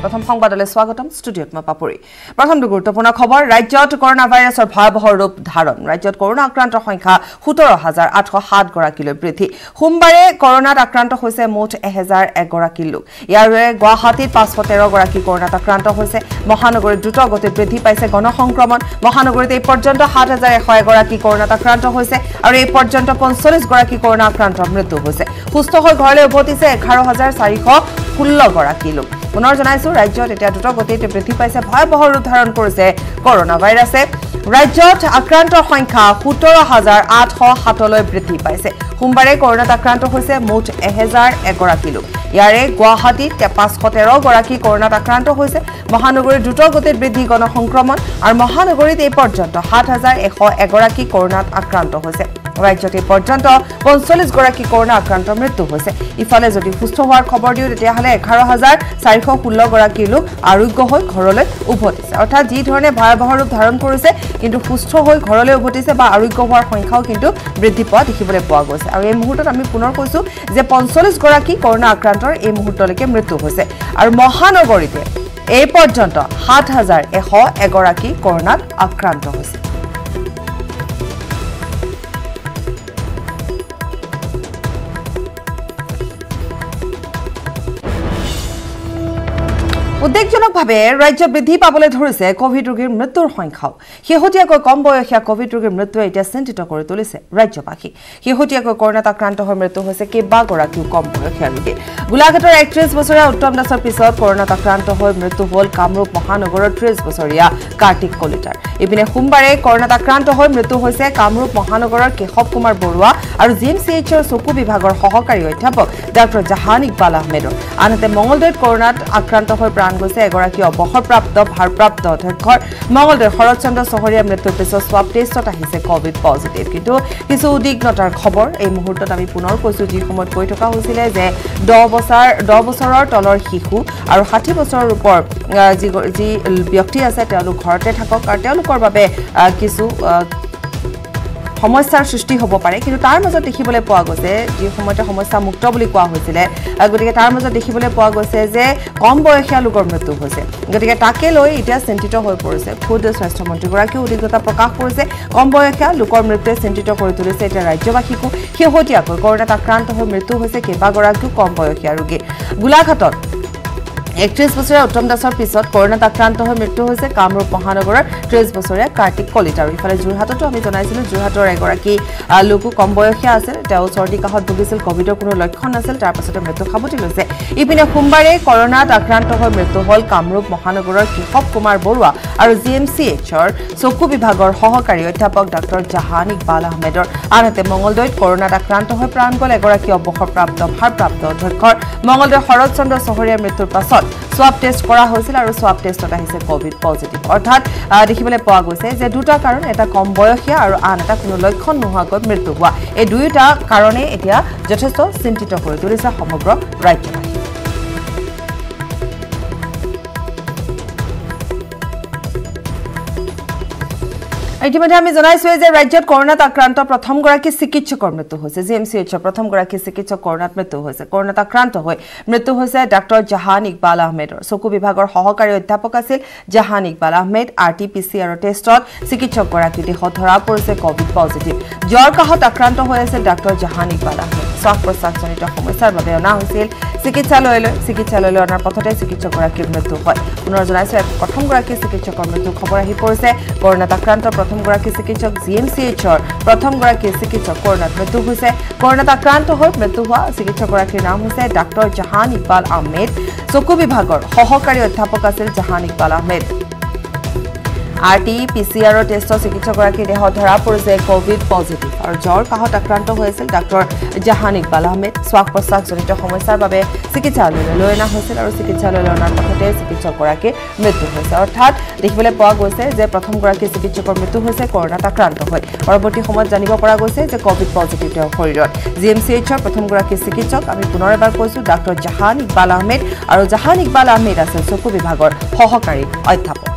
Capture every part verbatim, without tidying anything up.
প্ৰথম সংবাদলৈ স্বাগতম ষ্টুডিঅত মই পাপৰি প্ৰথমটো গুৰুত্বপূৰ্ণ খবৰ ৰাজ্যত কৰোনা ভাইৰাছৰ ভয়াবহ ৰূপ ধাৰণ ৰাজ্যত কৰোনা আক্ৰান্তৰ সংখ্যা সোতৰ হাজাৰ আঠশ সাত গৰাকীলৈ বৃদ্ধি সোমবাৰে কৰোনাত আক্ৰান্ত হৈছে মুঠ এক হাজাৰ এক গৰাকী লোক ইয়াৰে গুৱাহাটীত পাঁচশ তেৰ গৰাকী কৰোনাত আক্ৰান্ত হৈছে মহানগৰীত দ্ৰুত গতিত বৃদ্ধি পাইছে গণসংক্ৰমণ মহানগৰীত এই পৰ্যন্ত সাত হাজাৰ এশ গৰাকী কৰোনাত আক্ৰান্ত হৈছে আৰু এই পৰ্যন্ত পঞ্চল্লিছ গৰাকী কৰোনা আক্ৰান্তৰ মৃত্যু হৈছে সুস্থ হৈ ঘৰলৈ উভতিছে এঘাৰ হাজাৰ চাৰিশ ষোল্ল গৰাকী লোক পুনৰ জনাইছো ৰাজ্যত এতিয়া দ্ৰুত গতিত বৃদ্ধি পাইছে ভয়াবহ ৰূপ ধাৰণ কৰিছে কৰোনা ভাইৰাছে ৰাজ্যত আক্ৰান্তৰ সংখ্যা সোতৰ হাজাৰ আঠশ সাতলৈ বৃদ্ধি পাইছে সোমবাৰে কৰোনাত আক্ৰান্ত হৈছে মুঠ এক হাজাৰ এক গৰাকী লোক ইয়াৰে গুৱাহাটীত পাঁচশ তেৰ গৰাকী কৰোনাত আক্ৰান্ত হৈছে মহানগৰীত দ্ৰুত গতিত বৃদ্ধি গণসংক্ৰমণ আৰু মহানগৰীত এই পৰ্যন্ত সাত হাজাৰ এশ এগৰাকী কৰোনাত আক্ৰান্ত হৈছে ৰাজ্যত এই পৰ্যন্ত পঞ্চল্লিছ গৰাকী কৰোনা আক্ৰান্তৰ মৃত্যু হৈছে ইফালে যদি সুস্থ হোৱাৰ খবৰ দিওঁ তেতিয়াহ'লে এঘাৰ হাজাৰ চাৰিশ ষোল্ল গৰাকী লোক আৰোগ্য হৈ ঘৰলৈ উভতিছে অৰ্থাৎ যি ধৰণে ভয়াবহ ৰূপ ধাৰণ কৰিছে কিন্তু সুস্থ হৈ ঘৰলৈ উভতিছে বা আৰোগ্য হোৱাৰ সংখ্যাও কিন্তু বৃদ্ধি পোৱা দেখিবলৈ পোৱা গৈছে আৰু এই মুহূৰ্তত আমি পুনৰ কৈছো যে পঞ্চল্লিছ গৰাকী কৰোনা আক্ৰান্তৰ এই মুহূৰ্তলৈকে মৃত্যু হৈছে আৰু মহানগৰীতে এই পৰ্যন্ত সাত হাজাৰ এশ এগৰাকী কৰোনাত আক্ৰান্ত হৈছে উদ্বেগজনকভাৱে ৰাজ্যত বৃদ্ধি পাবলৈ ধৰিছে কোভিড ৰোগীৰ মৃত্যুৰ সংখ্যাও শেহতীয়াকৈ কম বয়সীয়া কোভিড ৰোগীৰ মৃত্যুৱে এতিয়া চিন্তিত কৰি তুলিছে ৰাজ্যবাসী শেহতীয়াকৈ কৰোনাত আক্ৰান্ত হৈ মৃত্যু হৈছে কেইবাগৰাকীও কম বয়সীয়া ৰোগী গোলাঘাটৰ একত্ৰিছ বছৰীয়া উত্তম দাসৰ পিছত কৰোনাত আক্ৰান্ত হৈ মৃত্যু হ'ল কামৰূপ মহানগৰৰ ত্ৰিছ বছৰীয়া কাৰ্তিক কলিতাৰ ইপিনে সোমবাৰে কৰোনাত আক্ৰান্ত হৈ মৃত্যু হৈছে কামৰূপ মহানগৰৰ কেশৱ কুমাৰ বৰুৱা আৰু জি এম চি এইচৰ চকু বিভাগৰ সহকাৰী অধ্যাপক ডাক্তৰ জাহান ইকবাল আহমেদৰ আনহাতে মঙলদৈত কৰোনাত আক্ৰান্ত হৈ প্ৰাণ গৈছে এগৰাকী অৱসৰপ্ৰাপ্ত ভাৰপ্ৰাপ্ত অধ্যক্ষৰ মঙলদৈৰ শৰৎচন্দ্ৰ চহৰীয়া মৃত্যুৰ পিছত স্বাব টেষ্টত আহিছে কোভিড পজিটিভ কিন্তু কিছু উদ্বিগ্নতাৰ খবৰ এই মুহূৰ্তত আমি পুনৰ কৈছো যি সময়ত কৈ থকা হৈছিলে যে দহ বছৰ দহ বছৰৰ তলৰ শিশু আৰু ষাঠি বছৰৰ ওপৰ যি যি ব্যক্তি আছে তেওঁলোক ঘৰতে থাকক আৰু তেওঁলোকৰ বাবে কিছু সমস্যাৰ সৃষ্টি হ'ব পাৰে কিন্তু তাৰ মাজত দেখিবলৈ পোৱা গৈছে যি সময়তে সমস্যা মুক্ত বুলি কোৱা হৈছিলে গতিকে তাৰ মাজত দেখিবলৈ পোৱা গৈছে যে কম বয়সীয়া লোকৰ মৃত্যু হৈছে গতিকে তাকে লৈ এতিয়া চিন্তিত হৈ পৰিছে খুদ স্বাস্থ্যমন্ত্ৰীগৰাকীয়ে উদ্বিগ্নতা প্ৰকাশ কৰিছে কম বয়সীয়া লোকৰ মৃত্যুৱে চিন্তিত কৰি তুলিছে এতিয়া ৰাজ্যবাসীকো শেহতীয়াকৈ কৰোনাত আক্ৰান্ত হৈ মৃত্যু হৈছে কেইবাগৰাকীও কম বয়সীয়া ৰোগী গোলাঘাটত একত্ৰিছ বছৰীয়া উত্তম দাসৰ পিছত কৰোনাত আক্ৰান্ত হৈ মৃত্যু হৈছে কামৰূপ মহানগৰৰ ত্ৰিছ বছৰীয়া কাৰ্তিক কলিতাৰ ইফালে যোৰহাটতো আমি জনাইছিলোঁ যোৰহাটৰ এগৰাকী লোকো কম বয়সীয়া আছিল তেওঁ চৰ্দি কাহত ভুগিছিল কোভিডৰ কোনো লক্ষণ নাছিল তাৰ পাছতে মৃত্যু সাৱটি লৈছে ইপিনে সোমবাৰে কৰোনাত আক্ৰান্ত হৈ মৃত্যু হ'ল কামৰূপ মহানগৰৰ কেশৱ কুমাৰ বৰুৱা আৰু জি এম চি এইচৰ চকু বিভাগৰ সহকাৰী অধ্যাপক ডাক্তৰ জাহান ইকবাল আহমেদৰ আনহাতে মঙলদৈত কৰোনাত আক্ৰান্ত হৈ প্ৰাণ গ'ল এগৰাকী অৱসৰপ্ৰাপ্ত ভাৰপ্ৰাপ্ত অধ্যক্ষৰ মঙলদৈৰ শৰৎচন্দ্ৰ চহৰীয়া মৃত্যুৰ পাছত স্বাব টেষ্ট কৰা হৈছিল আৰু স্বাব টেষ্টত আহিছে কোভিড পজিটিভ অৰ্থাৎ দেখিবলৈ পোৱা গৈছে যে দুটা কাৰণ এটা কম বয়সীয়া আৰু আন এটা কোনো লক্ষণ নোহোৱাকৈ মৃত্যু হোৱা এই দুয়োটা কাৰণে এতিয়া যথেষ্ট চিন্তিত কৰি তুলিছে সমগ্ৰ ৰাজ্যবাসী ইতিমধ্যে আমি জনাইছো যে ৰাজ্যত কৰোনাত আক্ৰান্ত প্ৰথমগৰাকী চিকিৎসকৰ মৃত্যু হৈছে জি এম চি এইচৰ প্ৰথমগৰাকী চিকিৎসক কৰোনাত মৃত্যু হৈছে কৰোনাত আক্ৰান্ত হৈ মৃত্যু হৈছে ডাক্তৰ জাহান ইকবাল আহমেদৰ চকু বিভাগৰ সহকাৰী অধ্যাপক আছিল Jahan Iqbal Ahmed R T P C আৰু টেষ্টত চিকিৎসকগৰাকী দেহত ধৰা পৰিছে কোভিড পজিটিভ জ্বৰ কাহত আক্ৰান্ত হৈ আছিল ডাক্তৰ জাহান ইকবাল আহমেদ শ্বাস প্ৰশ্বাসজনিত সমস্যাৰ বাবে অনা হৈছিল চিকিৎসালয়লৈ চিকিৎসালয়লৈ অনাৰ পথতে চিকিৎসকগৰাকীৰ মৃত্যু হয় পুনৰ জনাইছো প্ৰথমগৰাকী চিকিৎসকৰ মৃত্যুৰ খবৰ আহি পৰিছে কৰোনাত আক্ৰান্ত প্ৰথমগৰাকী চিকিৎসক জি এম চি এইচৰ প্ৰথমগৰাকী চিকিৎসক কৰোনাত মৃত্যু হৈছে কৰোনাত আক্ৰান্ত হৈ মৃত্যু হোৱা চিকিৎসকগৰাকীৰ নাম হৈছে ডাক্তৰ জাহান ইকবাল আহমেদ চকু বিভাগৰ সহকাৰী অধ্যাপক আছিল Jahan Iqbal Ahmed R T P C আৰৰ টেষ্টৰ চিকিৎসকগৰাকীৰ দেহত ধৰা পৰিছে কোভিড পজিটিভ আৰু জ্বৰ কাহত আক্ৰান্ত হৈছিল ডাক্তৰ জাহান ইকবাল আহমেদ শ্বাস প্ৰশ্বাসজনিত সমস্যাৰ বাবে চিকিৎসালয়লৈ লৈ অনা হৈছিল আৰু চিকিৎসালয়লৈ অনাৰ পথতে চিকিৎসকগৰাকীৰ মৃত্যু হৈছে অৰ্থাৎ দেখিবলৈ পোৱা গৈছে যে প্ৰথমগৰাকী চিকিৎসকৰ মৃত্যু হৈছে কৰোনাত আক্ৰান্ত হৈ পৰৱৰ্তী সময়ত জানিব পৰা গৈছে যে কোভিড পজিটিভ তেওঁৰ শৰীৰত জি এম চি এইচৰ প্ৰথমগৰাকী চিকিৎসক আমি পুনৰ এবাৰ কৈছোঁ ডাক্তৰ জাহান ইকবাল আহমেদ আৰু জাহান ইকবাল আহমেদ আছিল চকু বিভাগৰ সহকাৰী অধ্যাপক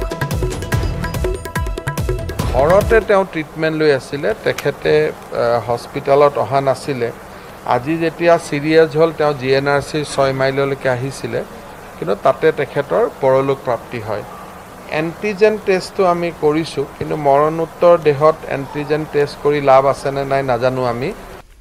ঘৰতে তেওঁ ট্ৰিটমেণ্ট লৈ আছিলে তেখেতে হস্পিটেলত অহা নাছিলে আজি যেতিয়া সিৰিয়াছ হ'ল তেওঁ জি এন আৰ চি ছয় মাইললৈকে আহিছিলে কিন্তু তাতে তেখেতৰ পৰলোক প্ৰাপ্তি হয় এন্টিজেন টেষ্টটো আমি কৰিছো কিন্তু মৰণোত্তৰ দেহত এন্টিজেন টেষ্ট কৰি লাভ আছে নে নাই নাজানো আমি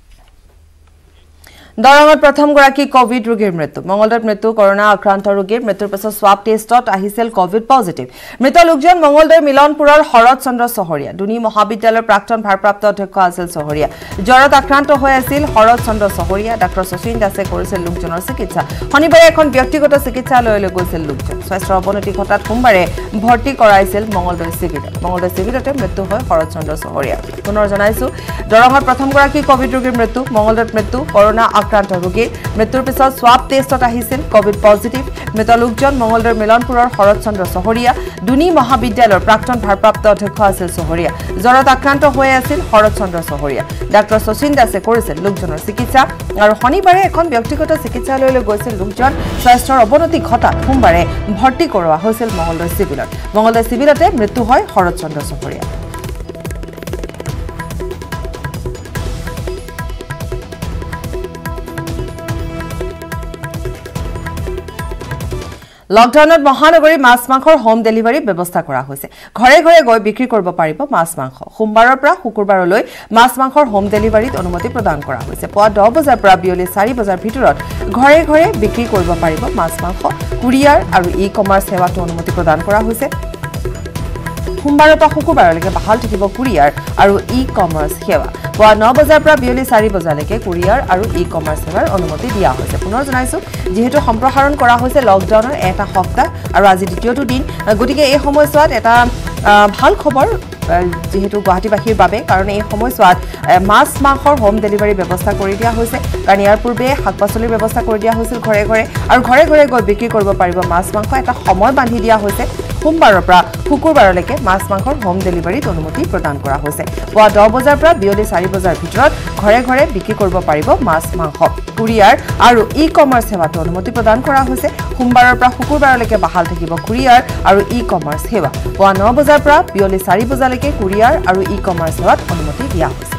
দৰঙত প্ৰথম গৰাকী কোভিড ৰোগীৰ মৃত্যু মঙ্গলদৈত মৃত্যু কৰোনা আক্ৰান্ত ৰোগীৰ মৃত্যুৰ পিছত স্বাব টেষ্টত আহিছিল কোভিড পজিটিভ মৃত লোকজন মঙ্গলদৈৰ মিলনপুৰৰ শৰৎ চন্দ্ৰ চহৰীয়া দুনি মহাবিদ্যালয়ৰ প্ৰাক্তন ভাৰপ্ৰাপ্ত অধ্যক্ষ আছিল চহৰীয়া জ্বৰত আক্ৰান্ত হৈ আছিল শৰৎ চন্দ্ৰ চহৰীয়া ডাক্তৰ শচীন দাসে কৰিছিল লোকজনৰ চিকিৎসা শনিবাৰে এখন ব্যক্তিগত চিকিৎসালয়লৈ গৈছিল লোকজন স্বাস্থ্যৰ অৱনতি ঘটাত সোমবাৰে ভৰ্তি কৰাইছিল মঙ্গলদৈ চিভিলত মঙ্গলদৈ চিভিলতে মৃত্যু হয় শৰৎ চন্দ্ৰ চহৰীয়া পুনৰ জনাইছো দৰঙত প্ৰথম গৰাকী কোভিড ৰোগীৰ মৃত্যু মঙ্গলদৈত মৃত্যু কৰোনা আক্ৰান্ত ৰোগীৰ মৃত্যুৰ পিছত স্বাব টেষ্টত আহিছিল কোভিড পজিটিভ মৃত লোকজন মঙ্গলদৈৰ মিলনপুৰৰ শৰৎ চন্দ্ৰ চহৰীয়া দুনি মহাবিদ্যালয়ৰ প্ৰাক্তন ভাৰপ্ৰাপ্ত অধ্যক্ষ আছিল চহৰীয়া জ্বৰত আক্ৰান্ত হৈ আছিল শৰৎ চন্দ্ৰ চহৰীয়া ডাক্তৰ শচীন দাসে কৰিছিল লোকজনৰ চিকিৎসা আৰু শনিবাৰে এখন ব্যক্তিগত চিকিৎসালয়লৈ গৈছিল লোকজন স্বাস্থ্যৰ অৱনতি ঘটাত সোমবাৰে ভৰ্তি কৰোৱা হৈছিল মঙ্গলদৈ চিভিলত মঙ্গলদৈ চিভিলতে মৃত্যু হয় শৰৎ চন্দ্ৰ চহৰীয়া লকডাউনত মহানগৰী মাছ মাংসৰ হোম ডেলিভাৰী ব্যৱস্থা কৰা হৈছে ঘৰে ঘৰে গৈ বিক্ৰী কৰিব পাৰিব মাছ মাংস সোমবাৰৰ পৰা শুকুৰবাৰলৈ মাছ মাংসৰ হোম ডেলিভাৰীত অনুমতি প্ৰদান কৰা হৈছে পুৱা দহ বজাৰ পৰা বিয়লি চাৰি বজাৰ ভিতৰত ঘৰে ঘৰে বিক্ৰী কৰিব পাৰিব মাছ মাংস কুৰিয়াৰ আৰু ই কমাৰ্চ সেৱাটো অনুমতি প্ৰদান কৰা হৈছে সোমবাৰৰ পৰা শুকুৰবাৰলৈকে বাহাল থাকিব কুৰিয়াৰ আৰু ই কমাৰ্চ সেৱা পুৱা ন বজাৰ পৰা বিয়লি চাৰি বজালৈকে কুৰিয়াৰ আৰু ই কমাৰ্চ সেৱাৰ অনুমতি দিয়া হৈছে পুনৰ জনাইছো যেহেতু সম্প্ৰসাৰণ কৰা হৈছে লকডাউনৰ এটা সপ্তাহ আৰু আজি দ্বিতীয়টো দিন গতিকে এই সময়ছোৱাত এটা ভাল খবৰ যেহেতু গুৱাহাটীবাসীৰ বাবে কাৰণ এই সময়ছোৱাত মাছ মাংসৰ হোম ডেলিভাৰী ব্যৱস্থা কৰি দিয়া হৈছে কাৰণ ইয়াৰ পূৰ্বে শাক পাচলিৰ ব্যৱস্থা কৰি দিয়া হৈছিল ঘৰে ঘৰে আৰু ঘৰে ঘৰে গৈ বিক্ৰী কৰিব পাৰিব মাছ মাংস এটা সময় বান্ধি দিয়া হৈছে সোমবাৰৰ পৰা শুকুৰবাৰলৈকে মাছ মাংসৰ হোম ডেলিভাৰীত অনুমতি প্ৰদান কৰা হৈছে পুৱা দহ বজাৰ পৰা বিয়লি চাৰি বজাৰ ভিতৰত ঘৰে ঘৰে বিক্ৰী কৰিব পাৰিব মাছ মাংস কুৰিয়াৰ আৰু ই কমাৰ্চ সেৱাটো অনুমতি প্ৰদান কৰা হৈছে সোমবাৰৰ পৰা শুকুৰবাৰলৈকে বাহাল থাকিব কুৰিয়াৰ আৰু ই কমাৰ্চ সেৱা পুৱা ন বজাৰ পৰা বিয়লি চাৰি বজালৈকে কুৰিয়াৰ আৰু ই কমাৰ্চ সেৱাত অনুমতি দিয়া হৈছে